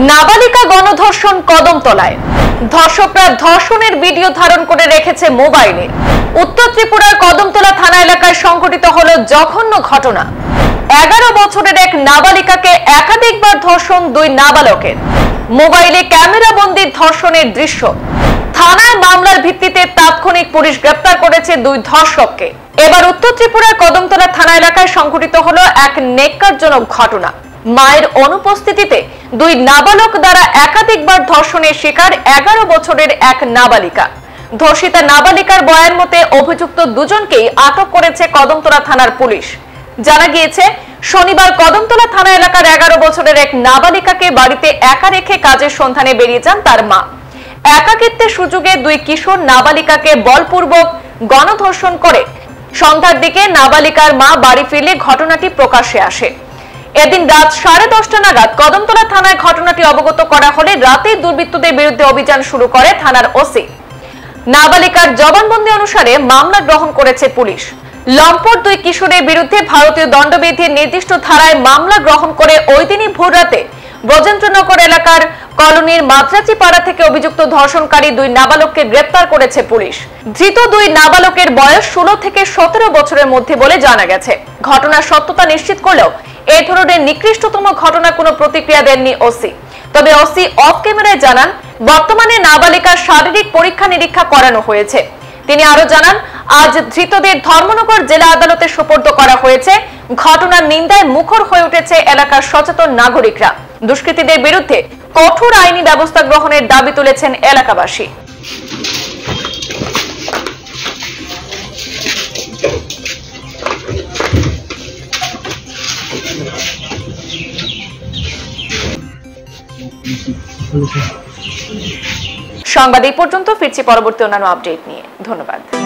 নাবালিকা গণধর্ষণ কদমতলায়। ধর্ষকরা ধর্ষণের ভিডিও ধারণ করে রেখেছে মোবাইলে। উত্তর ত্রিপুরার কদমতলা থানা এলাকায় সংঘটিত হলো জঘন্য ঘটনা। 11 বছরের এক নাবালিকাকে একাধিকবার ধর্ষণ দুই নাবালকের। মোবাইলে ক্যামেরা বন্দী ধর্ষণের দৃশ্য। থানায় মামলার ভিত্তিতে তাৎক্ষণিক পুলিশ গ্রেপ্তার করেছে দুই ধর্ষককে। এবার উত্তর ত্রিপুরার কদমতলা থানা এলাকায় সংঘটিত হলো এক ন্যাক্কারজনক ঘটনা। মায়ের অনুপস্থিতিতে দুই নাবালক দ্বারা একাধিকবার ধর্ষণের শিকার 11 বছরের এক নাবালিকা। ধর্ষিতা নাবালিকার বয়ান মতে অভিযুক্ত দুজনকেই আটক করেছে কদমতলা থানার পুলিশ। জানা গিয়েছে, শনিবার কদমতলা থানা এলাকার 11 বছরের এক নাবালিকাকে বাড়িতে একা রেখে কাজের সন্ধানে বেরিয়ে যান তার মা। একাকিত্বের সুযোগে দুই কিশোর নাবালিকাকে বলপূর্বক গণধর্ষণ করে সন্ধ্যার দিকে নাবালিকার মা বাড়ি ফিরলে ঘটনাটি প্রকাশ্যে আসে। এদিন রাত 10:30 নাগাদ কদমতলা থানায় ঘটনাটি অবগত করা হলে রাতেই দুর্বৃত্তদের বিরুদ্ধে অভিযান শুরু করে থানার ওসি। নাবালিকার জবানবন্দি অনুসারে মামলা গ্রহণ করেছে পুলিশ। লম্পট দুই কিশোরের বিরুদ্ধে ভারতীয় দণ্ডবিধির নির্দিষ্ট ধারায় মামলা গ্রহণ করে ওই দিনই ভোররাতে ব্রজেন্দ্রনগর এলাকার কলোনির মাদ্রাজি পাড়া থেকে অভিযুক্ত ধর্ষণকারী দুই নাবালককে গ্রেপ্তার করেছে পুলিশ। ধৃত দুই নাবালকের বয়স 16 থেকে 17 বছরের মধ্যে বলে জানা গেছে। ঘটনার সত্যতা নিশ্চিত করলেও এই ধরনের নিকৃষ্টতম ঘটনা কোনো প্রতিক্রিয়া দেননি ওসি। তবে ওসি অফ ক্যামেরায় জানান, বর্তমানে নাবালিকার শারীরিক পরীক্ষা নিরীক্ষা করানো হয়েছে। তিনি আরো জানান, আজ ধৃতদের ধর্মনগর জেলা আদালতে সোপর্দ করা হয়েছে। ঘটনার নিন্দায় মুখর হয়ে উঠেছে এলাকার সচেতন নাগরিকরা। দুষ্কৃতীদের বিরুদ্ধে কঠোর আইনি ব্যবস্থা গ্রহণের দাবি তুলেছেন এলাকাবাসী। সংবাদ এই পর্যন্ত। ফিরছি পরবর্তী অন্যান্য আপডেট নিয়ে। ধন্যবাদ।